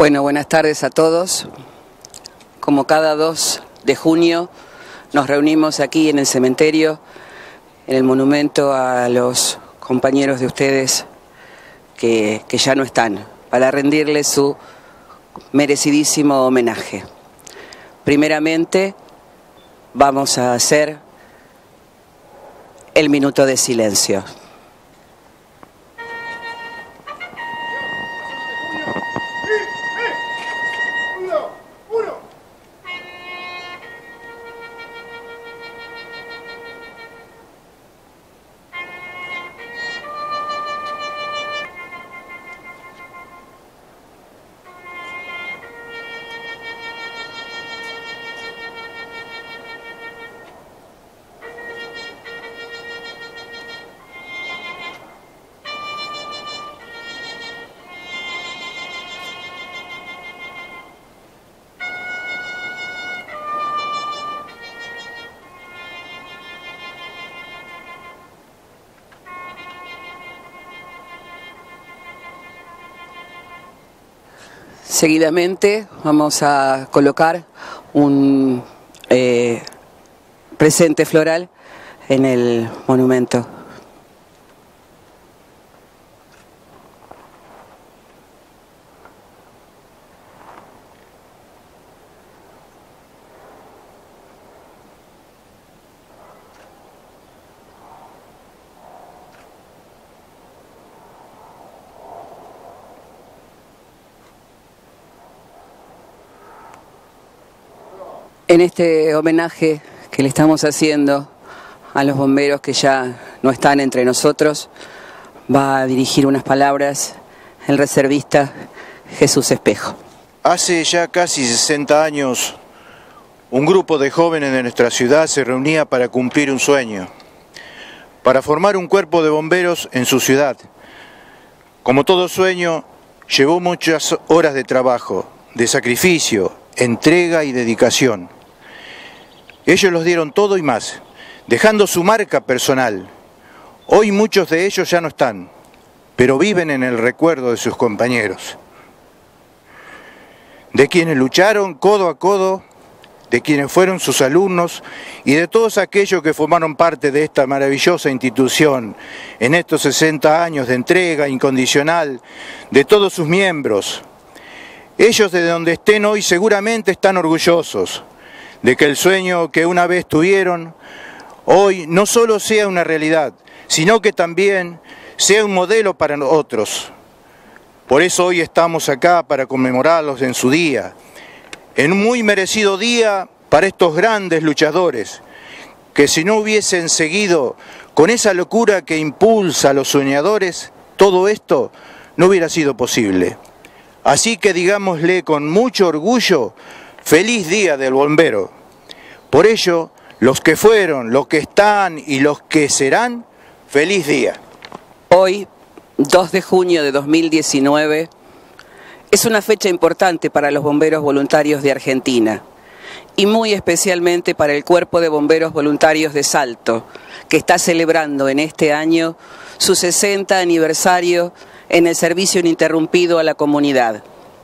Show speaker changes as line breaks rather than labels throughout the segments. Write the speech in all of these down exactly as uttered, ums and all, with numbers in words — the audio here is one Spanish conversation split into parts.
Bueno, buenas tardes a todos. Como cada dos de junio nos reunimos aquí en el cementerio, en el monumento a los compañeros de ustedes que, que ya no están, para rendirles su merecidísimo homenaje. Primeramente vamos a hacer el minuto de silencio. Seguidamente vamos a colocar un eh, presente floral en el monumento. En este homenaje que le estamos haciendo a los bomberos que ya no están entre nosotros, va a dirigir unas palabras el reservista Jesús Espejo.
Hace ya casi sesenta años, un grupo de jóvenes de nuestra ciudad se reunía para cumplir un sueño, para formar un cuerpo de bomberos en su ciudad. Como todo sueño, llevó muchas horas de trabajo, de sacrificio, entrega y dedicación. Ellos los dieron todo y más, dejando su marca personal. Hoy muchos de ellos ya no están, pero viven en el recuerdo de sus compañeros. De quienes lucharon codo a codo, de quienes fueron sus alumnos y de todos aquellos que formaron parte de esta maravillosa institución en estos sesenta años de entrega incondicional de todos sus miembros. Ellos de donde estén hoy seguramente están orgullosos de que el sueño que una vez tuvieron hoy no solo sea una realidad, sino que también sea un modelo para otros. Por eso hoy estamos acá para conmemorarlos en su día, en un muy merecido día para estos grandes luchadores, que si no hubiesen seguido con esa locura que impulsa a los soñadores, todo esto no hubiera sido posible. Así que digámosle con mucho orgullo, feliz día del bombero. Por ello, los que fueron, los que están y los que serán, feliz día.
Hoy, dos de junio de dos mil diecinueve, es una fecha importante para los bomberos voluntarios de Argentina y muy especialmente para el Cuerpo de Bomberos Voluntarios de Salto, que está celebrando en este año su sesenta aniversario en el servicio ininterrumpido a la comunidad.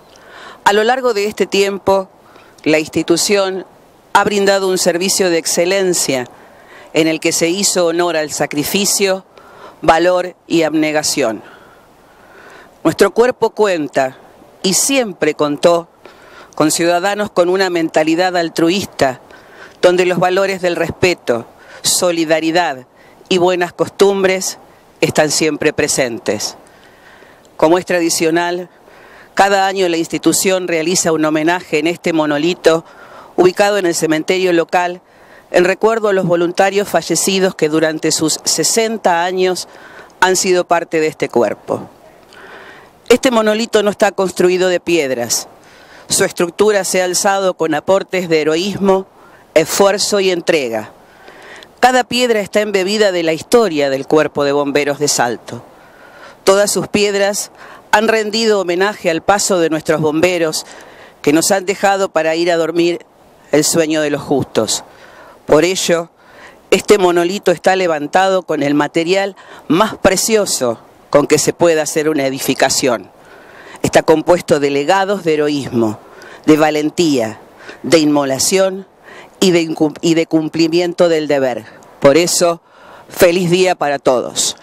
A lo largo de este tiempo, la institución ha brindado un servicio de excelencia en el que se hizo honor al sacrificio, valor y abnegación. Nuestro cuerpo cuenta, y siempre contó, con ciudadanos con una mentalidad altruista, donde los valores del respeto, solidaridad y buenas costumbres están siempre presentes. Como es tradicional, cada año la institución realiza un homenaje en este monolito ubicado en el cementerio local en recuerdo a los voluntarios fallecidos que durante sus sesenta años han sido parte de este cuerpo. Este monolito no está construido de piedras. Su estructura se ha alzado con aportes de heroísmo, esfuerzo y entrega. Cada piedra está embebida de la historia del Cuerpo de Bomberos de Salto. Todas sus piedras han rendido homenaje al paso de nuestros bomberos que nos han dejado para ir a dormir el sueño de los justos. Por ello, este monolito está levantado con el material más precioso con que se pueda hacer una edificación. está compuesto de legados de heroísmo, de valentía, de inmolación y de, y de cumplimiento del deber. Por eso, feliz día para todos.